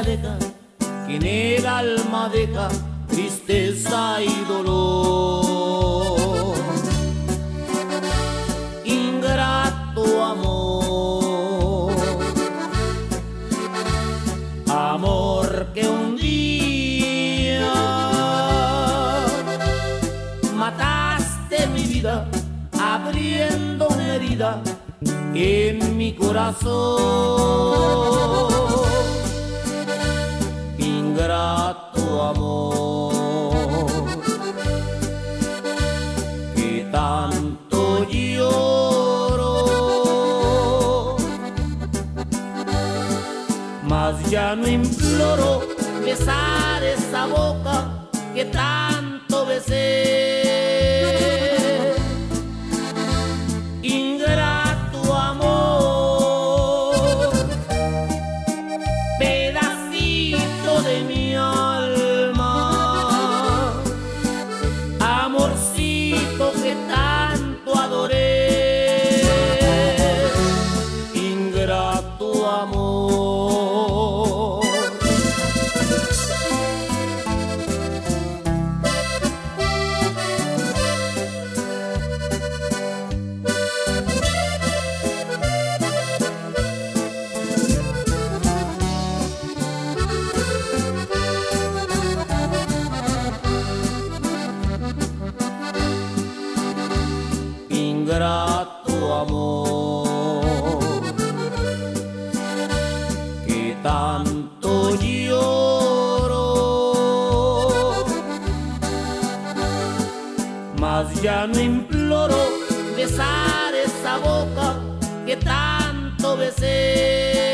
deja, que en el alma deja tristeza y dolor. Ingrato amor, amor que un día mataste mi vida, abriendo una herida en mi corazón. Ingrato amor, que tanto lloro, mas ya no imploro besar esa boca que tanto besé. Ingrato amor, pedacito de mi alma, amorcito que tanto adoré. Ingrato amor. Ingrato amor, que tanto lloro, mas ya no imploro besar esa boca que tanto besé.